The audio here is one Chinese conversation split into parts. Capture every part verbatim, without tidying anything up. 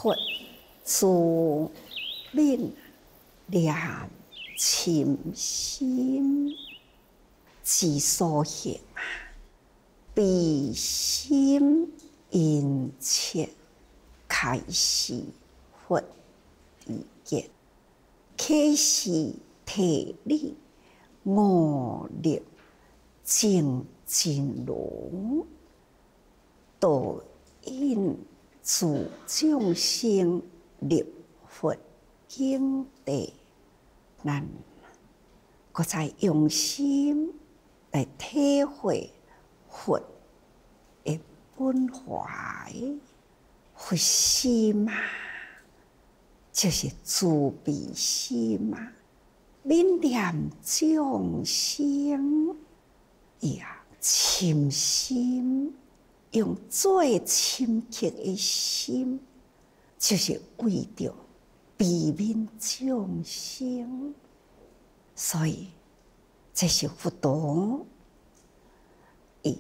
佛自命念深心，之所行啊，必心殷切，开示佛意见，启示体理我力精进如，导引诸众生入佛境地。咱搁再用心来体会佛的本怀，佛心嘛，就是慈悲心嘛，悯念众生呀，深心，用最深刻的心，就是为着悲悯众生。所以这是佛陀伊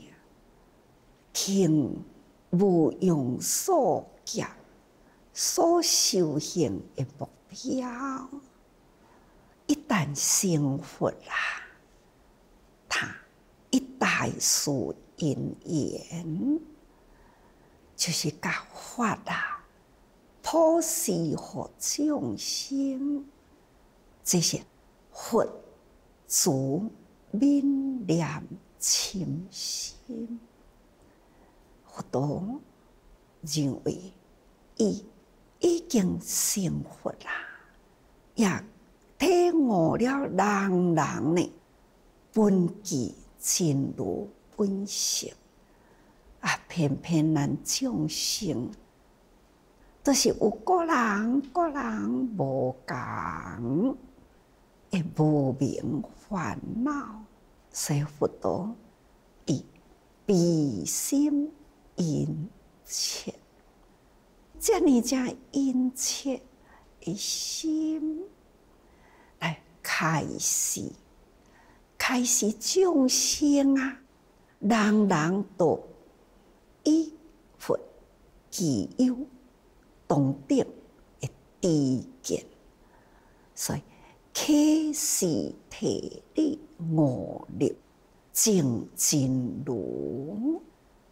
行无用所业所修行的目标。一旦成佛啦，他一大事因缘，就是甲法啦，普施予众生，这是佛自悯念深心。佛陀认为伊已经成佛啦，也体悟了人人的本具真如本性，啊，偏偏咱众生都是有个人个人无共的无明烦恼，所以佛陀以悲心殷切，这呢才殷切的心来开示，开示众生啊，人人都以佛具有同等的知见，所以启示体理我力精进如。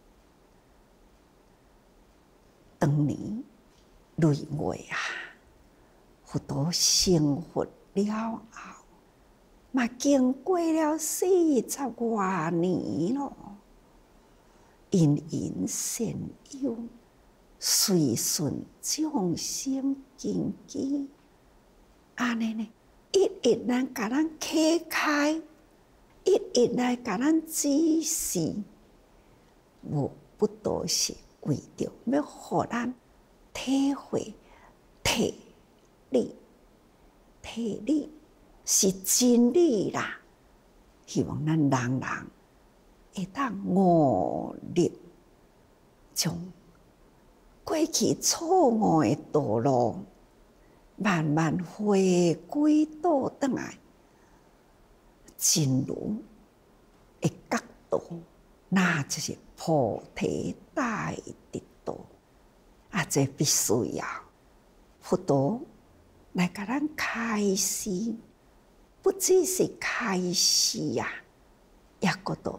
当年闰月啊，佛陀成佛了后，嘛经过了四十多年咯，因缘善友，随顺众生根基，安尼呢，一一来甲咱启开，一一来甲咱指示，无不都是为着要互咱体会体理，体理是真理啦。希望咱人人会当悟入，将过去错误的道路慢慢回归倒转来，真如的角度，那就是菩提大得道啊！这必须要佛陀来甲咱开示，不只是开示啊，也搁到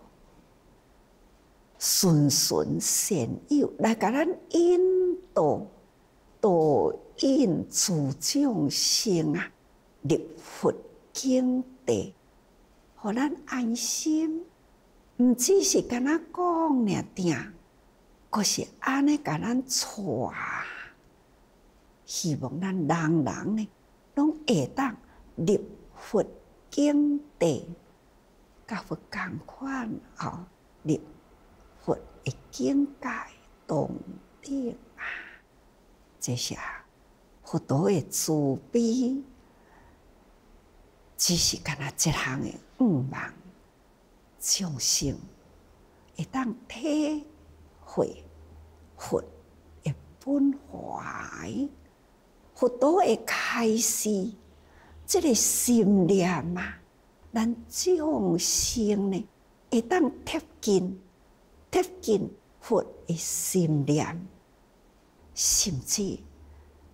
循循善诱来甲咱引导，导引诸众生啊入佛境地，互咱安心。毋只是干那讲尔定，阁是安尼甲咱带，希望咱人人呢，拢会当入佛境地，甲佛共款吼，入佛的境界同顶啊！这是佛陀的慈悲，只是干那一项的愿望。众生会当体会佛的本怀，佛陀会开示这个心念啊，咱众生呢会当贴近贴近佛的心念，甚至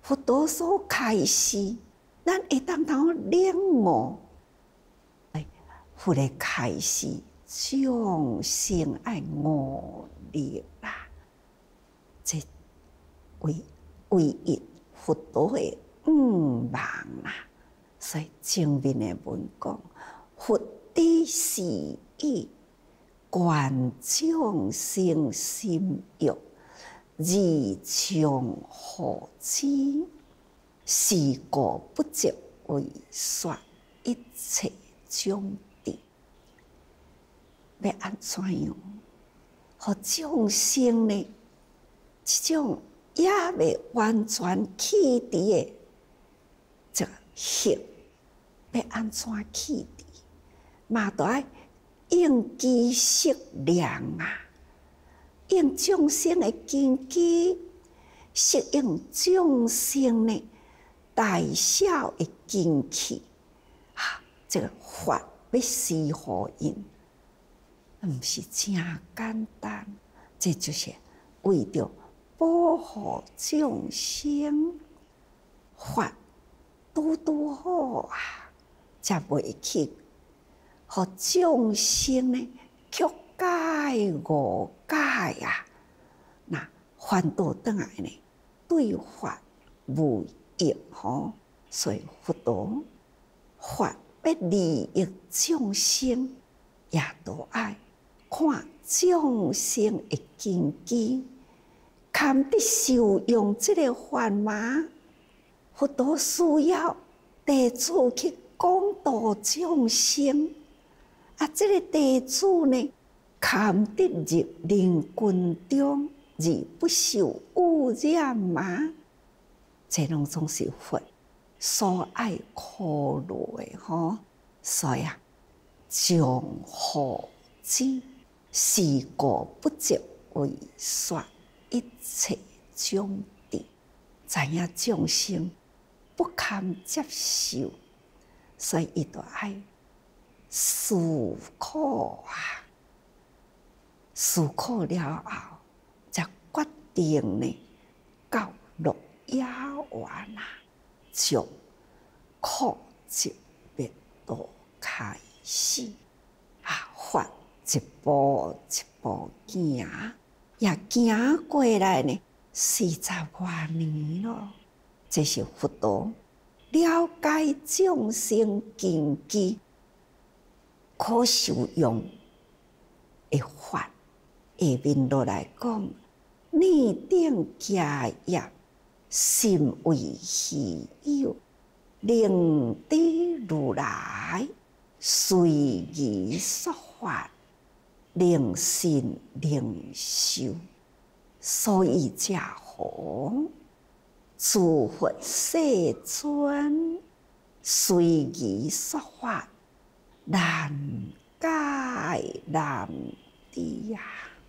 佛陀所开示，咱会当通领悟。哎，佛的开示，众生爱悟力啦，这唯唯一佛陀的五望啦。所以前面的文讲，佛之示意，观众生心欲，而从何之？是故不足为说一切种地。要安怎样？互众生呢？这种也未完全去除的这个行，要安怎去除？嘛，都要应机适量啊！应众生的根基，适应众生的大小的根器啊！这个法要施互因，毋是真简单。这就是为着保护众生，法拄拄好啊，才袂去，互众生呢曲解误解啊！那反倒转来呢，对法无益吼。所以佛陀法要利益众生，也都爱看众生的根基，堪得受用这个法吗？佛陀需要弟子去讲导众生，啊，这个弟子呢，堪得入灵群中而不受污染吗？这拢总是佛所爱考虑的吼。所以啊，从何之？是故不足为说一切种地。知影众生不堪接受，所以伊就爱思考啊，思考了后，才决定呢，到落野原啊，从苦集灭道开始啊，法一步一步行，也行过来呢四十多年咯。这是佛陀了解众生根基可受用的法。下面落来讲，逆顶家业，心为虚有，令知如来随意说法，令信令受。所以者何？诸佛世尊随意说法，难解难知呀！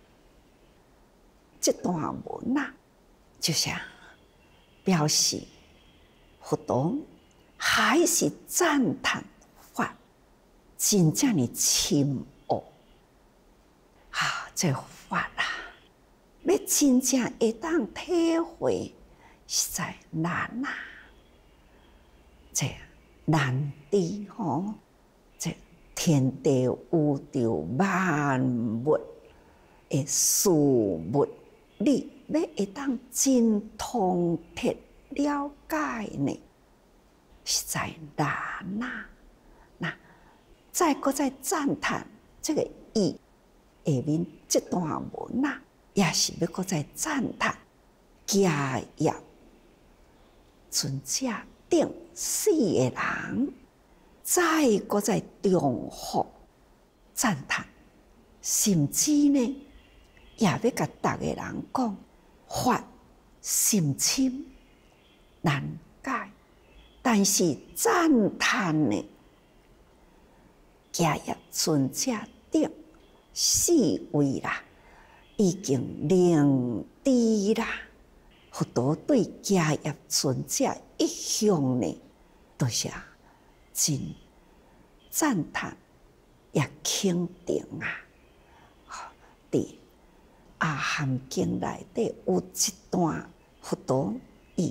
这段文啊，就是表示佛陀还是赞叹法真正的深奥啊！这法啊，要真正会当体会，实在难啊！这难知吼，这天地宇宙万物的事物，你要会当真通彻了解呢，实在难啊！那再搁再赞叹这个义，下面这段文啊，也是要搁再赞叹家业尊者顶四个人，再搁再重复赞叹，甚至呢，也要甲逐个人讲，法甚深难解，但是赞叹呢，家业尊者顶四位啦，已经令知啦。佛陀对家业尊者一向呢，都是真赞叹也肯定啊！伫阿含经内底有一段，佛陀以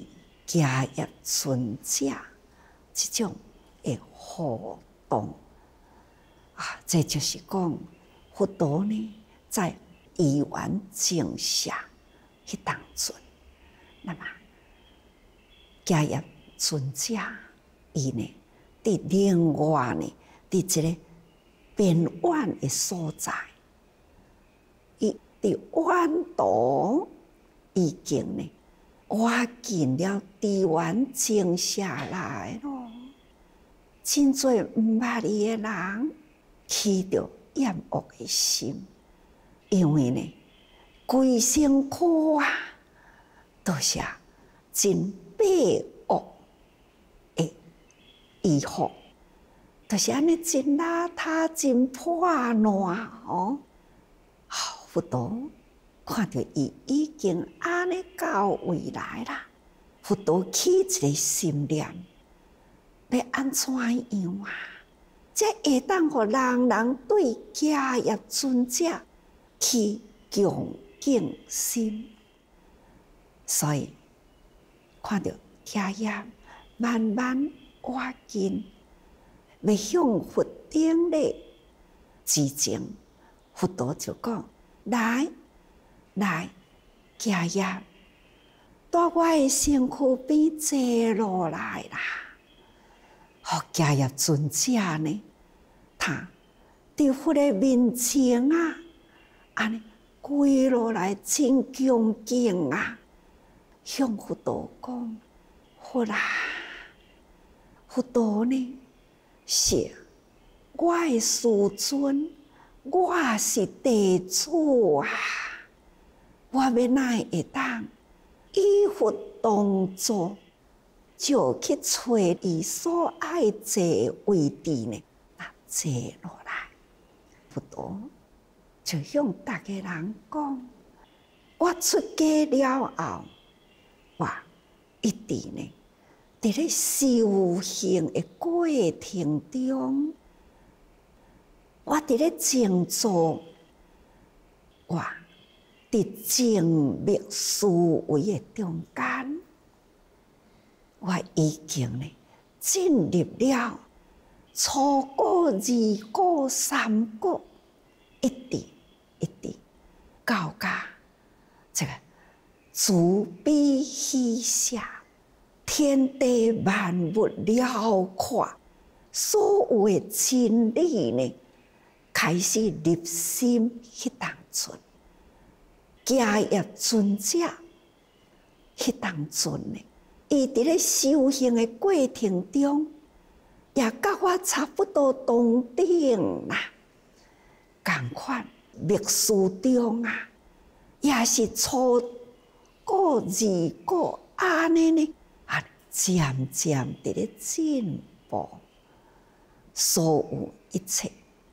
家业尊者这种的活动啊，这就是讲佛陀呢在依缘净下迄当中，那么家业尊者伊呢，伫另外呢，伫一个边远的所在，伊伫远途已经呢，挖尽了地缘静下来咯。真侪毋捌伊的人起着厌恶的心，因为呢，规身躯啊，都是真卑恶的衣服，就是安尼真邋遢、真破烂哦。好，佛陀看到伊已经安尼到位来啦，佛陀起一个心念，要安怎样啊？才会当互人人对家业尊者去恭敬心。所以看到家业慢慢挖近，要向佛顶礼之前，佛陀就讲：来来，家业，带我的身躯边坐落来啦！互家业尊者呢，他伫佛的面前啊，安尼跪落来，真恭敬啊，向佛陀讲：佛啊，佛陀呢是我的师尊，我是弟子啊，我要哪会当以佛当作？就去找伊所爱坐位置呢，啊，坐落来。佛陀就向大家人讲：我出家了后，我一直呢，伫咧修行的过程中，我伫咧静坐，我伫静默思维的中间。我已经呢进入了初果、二果、三果，一直一直到达这个慈悲喜舍，天地万物辽阔，所有的真理呢，开始入心迄当中，家业尊者迄当中呢。伊伫咧修行的过程中，也甲我差不多同等啦，共款密书中啊，也是初果、二果安尼呢，啊，渐渐伫咧进步，所有一切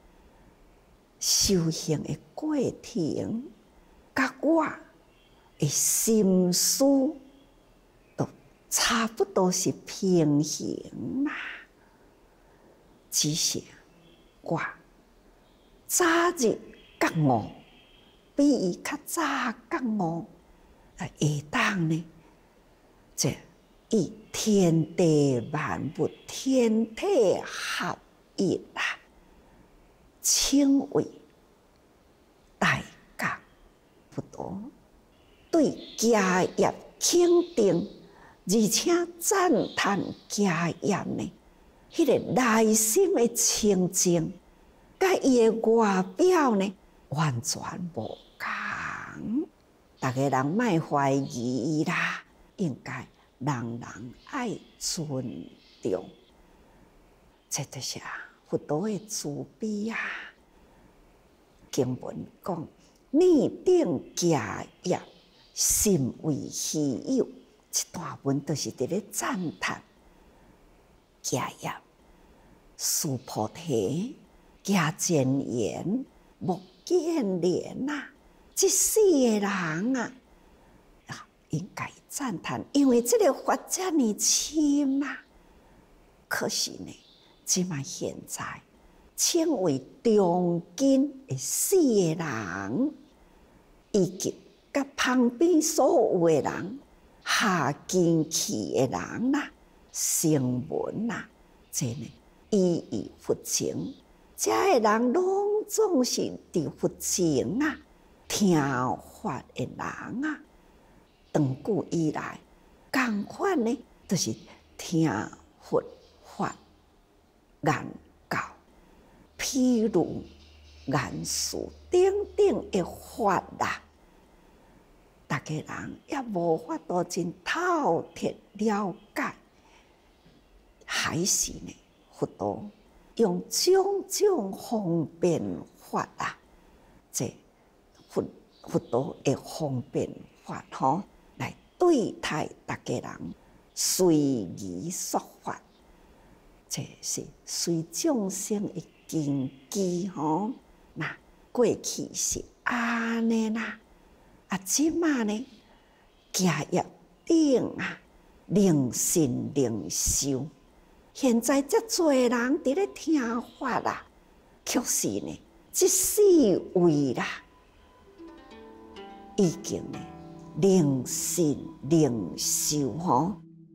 修行的过程，甲我的心思。差不多是平行啦，只是我早日觉悟，比伊较早觉悟，啊，会当呢？这以天地万物、天体合一啦，称为大觉不多，对家业肯定。而且赞叹家业呢，迄、那个内心的清净，甲伊的外表呢，完全无同。大家人莫怀疑啦，应该人人爱尊重。这就是啊，佛陀的慈悲啊。经文讲：逆顶家业，甚为稀有。这段文就是伫咧赞叹家业、须菩提、家真言、目犍连呐，这四个人啊，啊，应该赞叹，因为这个法遮尔深啊。可是呢，即卖现在称为中间的四个人，以及甲旁边所有的人。 下根器的人啦、声闻啦，这呢依于佛情，这个人拢总是伫佛情啊，听法的人啊，长久以来，共款呢，就是听佛法言教，譬如言辞等等的法啦。大家人也无法度真透彻了解，还是呢？佛陀用种种方便法啊，这佛佛陀的方便法吼，来对待大家人，随宜说法，这是随众生的根基吼。那过去是安尼啦。啊，即马呢，家业顶啊，灵信灵修。现在遮多人伫咧听法啦，却是呢，即四位啦，已经呢，灵信灵修吼。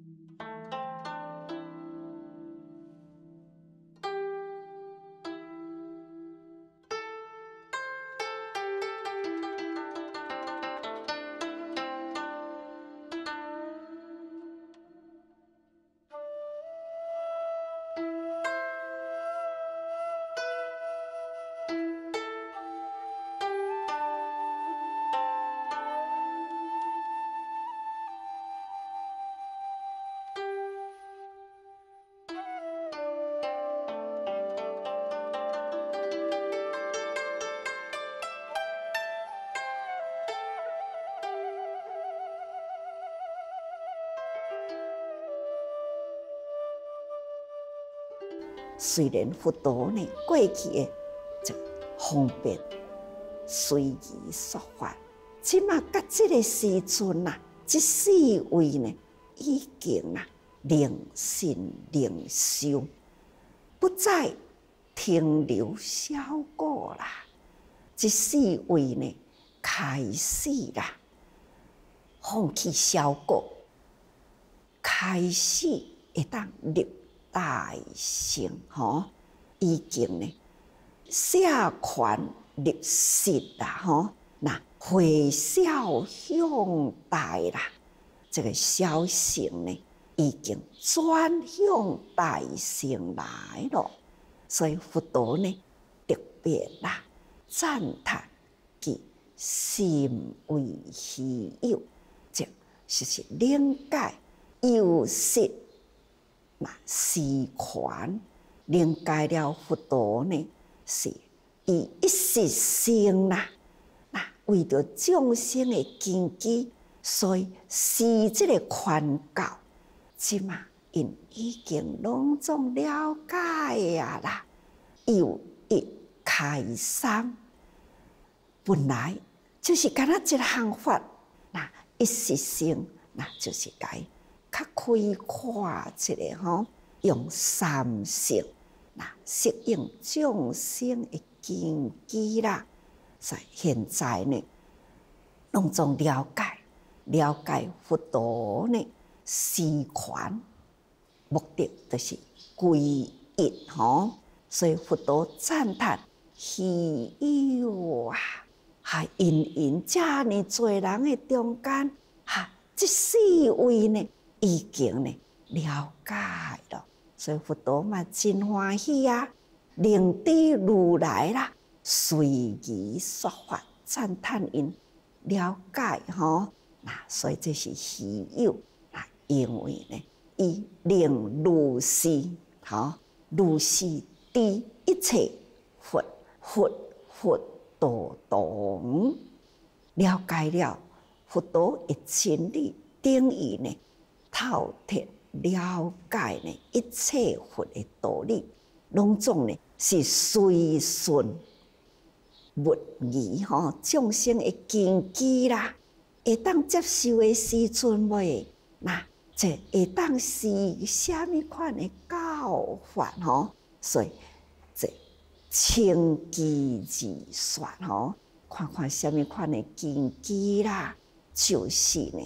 虽然佛陀呢过去的这方便随宜说法，即马到这个时阵呐，这四位呢已经啊灵信灵修，不再停留小果啦。这四位呢开始啦，放弃小果，开始会当入大乘吼，已经呢下权入实啦吼，那回孝向大啦，这个小乘呢已经转向大乘来了，所以佛陀呢特别啦赞叹其心为稀有，这就是理解有实。那施权理解了佛陀呢，是以一时性啦，那为着众生的根基，所以施这个权教，即嘛因已经拢总了解啊啦，有一开三，本来就是干那一项法，那一时性，那就是该。较开阔一个吼，用三性那适应众生的根基啦。所以现在呢，拢总了解了解佛陀呢施权，目的就是归一吼。所以佛陀赞叹稀有啊，还因因遮尔多人的中间，哈，这四位呢。已经呢了解了，所以佛陀嘛真欢喜啊！令知如来啦，随宜说法，赞叹因了解吼。那所以这是稀有啊，因为呢，伊令如是吼，如是知一切佛佛佛道懂，了解了佛陀的真理，等于呢。透彻了解呢一切佛的道理，拢总呢是随顺勿疑吼，众生的根基啦，会当接受的时阵未，那这会当是虾米款的教法吼？所以这清基而算吼，看看虾米款的根基啦，就是呢。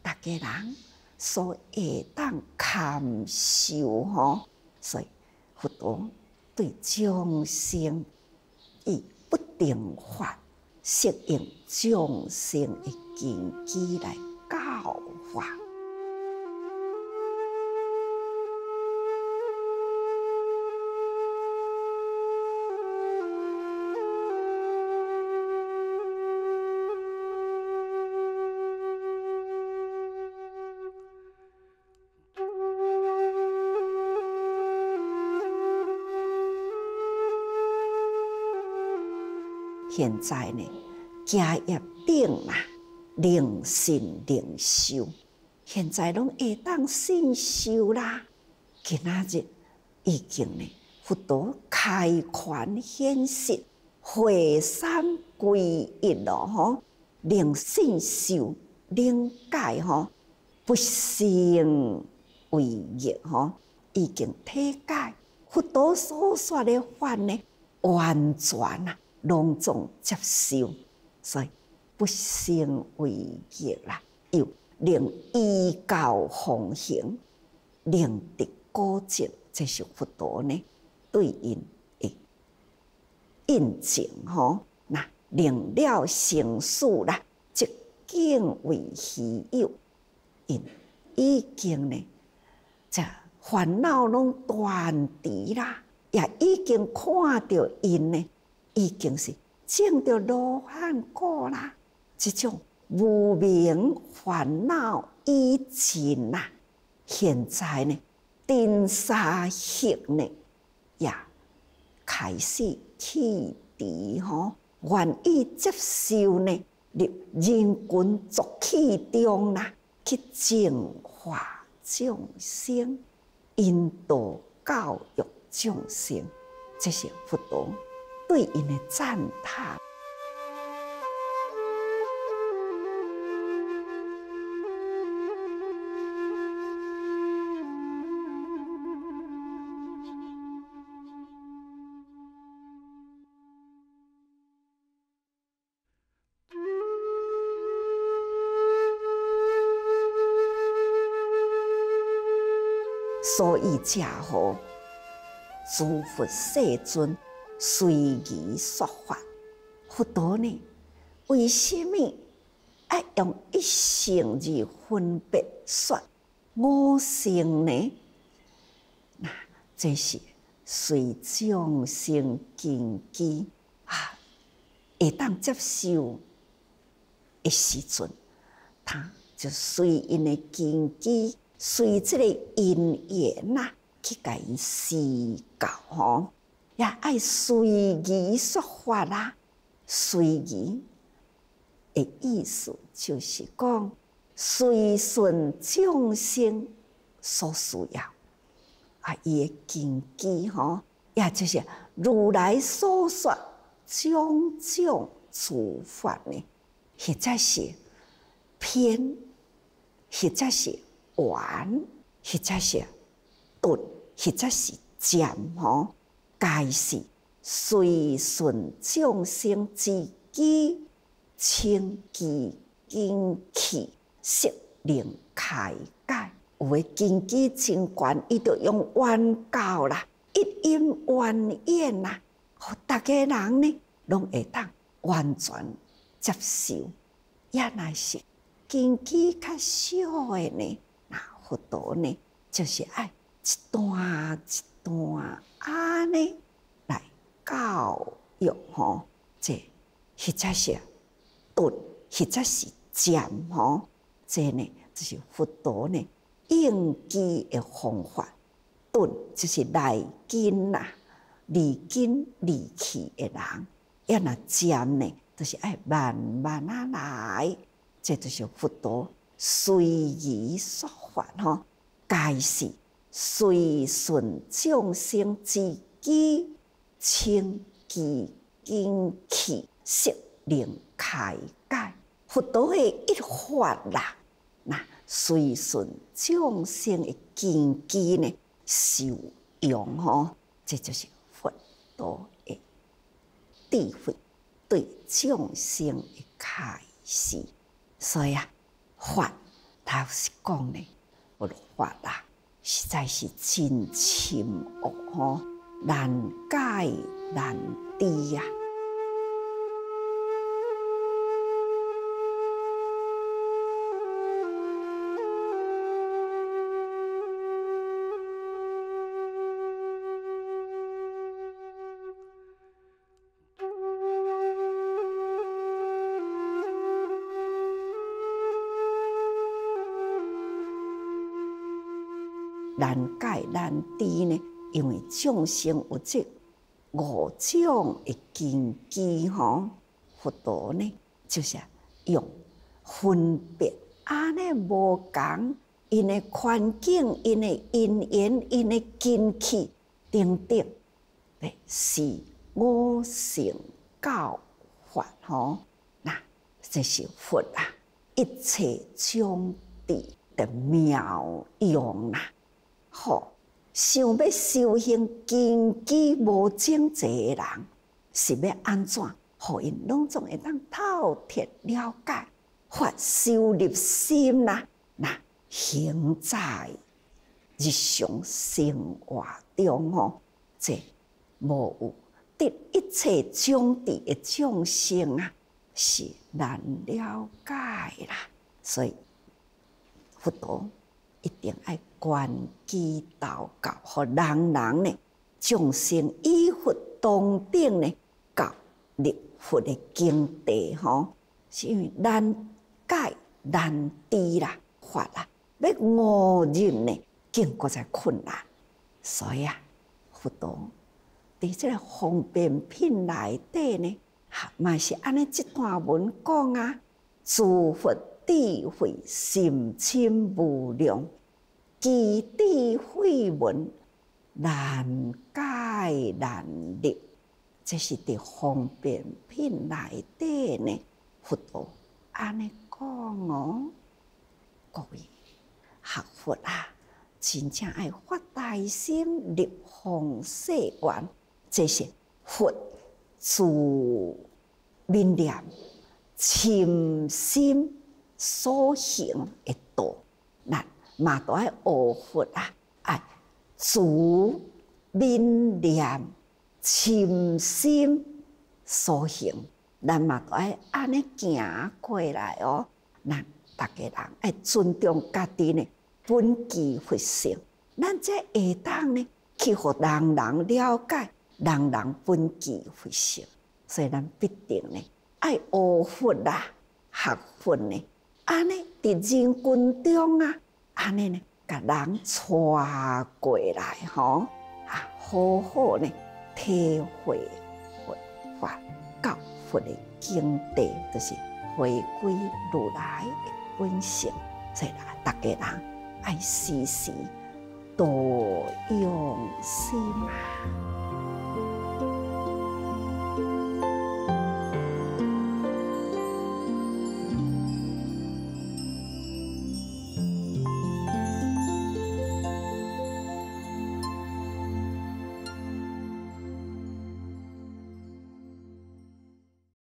大家人所会当堪受吼。所以佛陀对众生以不定法适应众生的根基来教化。现在呢，家业定啦，灵信灵修，现在拢会当信修啦。今仔日已经呢，佛陀开权显实，会三归一咯吼，灵信修，灵解吼，不生为业吼，已经体解。佛陀所说的法呢，完全啊。隆重接受，所以不生为业啦，又令依教奉行，令得果证，这是佛陀呢对因的印证吼。那令了成事啦，即竟为虚有，因已经呢，这烦恼拢断除啦，也已经看到因呢。已经是证到罗汉果啦，这种无明烦恼已尽啦。现在呢，定沙行呢也开始启迪吼，愿意接受呢，入人群俗气中啦，去净化众生，引导教育众生，这是佛陀对因的赞叹。所以才好，诸佛世尊随意说法。佛陀呢，为什么要用一乘而分别说五乘呢？那这是随众生根基啊，会当接受的时阵，他就随因的根基。随这个因缘呐，去甲因施教吼，也爱随意说法啦。随意的意思就是讲，随顺众生所需要啊，伊的根基吼，也就是如来所说种种诸法呢，或者是偏，或者是圆，或者是顿，或者是渐吼，皆是随顺众生之机，清机根器，识能开解。有诶根基真悬，伊就用圆教啦，一因圆演啦，互大家人呢，拢会当完全接受。也若是根基较小诶呢。佛陀呢，就是爱一段一段安尼来教育吼，这或者是顿，或者是渐吼，这呢就是佛陀呢应机的方法。顿就是来根啦，离根离去的人；也若渐呢，就是爱慢慢啊来，这就是佛陀随意说法吼，皆是随顺众生之机，清机根器，识能开解。佛陀的一法啦，那随顺众生的根基呢，受用吼，这就是佛陀的智慧对众生的开示。所以啊，法他是讲呢，佛法啦，实在是真深奥吼，难解难知呀。难解难知呢，因为众生有这五种的根基吼，佛陀呢就是用分别安尼无共，因的环境、因的因缘、因的根器等等，对，是五乘教法吼。那这是佛啊，一切种智的妙用啦。好，想要修行根基无整齐的人，是要安怎？互因拢总会当透彻了解，法修入心啦。那行在日常生活中吼，这无有得一切种智的众生啊，是难了解啦。所以佛陀一定要关机祷告，互人人呢众生依佛同等呢，教入佛的境地吼，是因为难解难知啦，法啦，要误认呢，更搁再困难。所以啊，佛陀伫这个方便品内底呢，哈，嘛是安尼一段文讲啊，诸佛智慧深深无量。其智慧文难解难入，这是伫方便品内底呢。佛陀安尼讲哦，各位学佛啊，真正爱发大心入方世愿，这是佛自明念深心所行的道，咱嘛都爱学佛啊，爱自明念深心所行，咱嘛都爱安尼行过来哦。咱大家人爱尊重家己呢本具佛性，咱才会当呢去互人人了解人人本具佛性。所以咱必定呢爱学佛啦，学佛呢，安尼伫人群中啊。安尼呢，甲人带过来吼，啊，好好呢体会佛法，教佛的境地，就是回归如来的本性。所以啦，大家人爱时时多用心啊。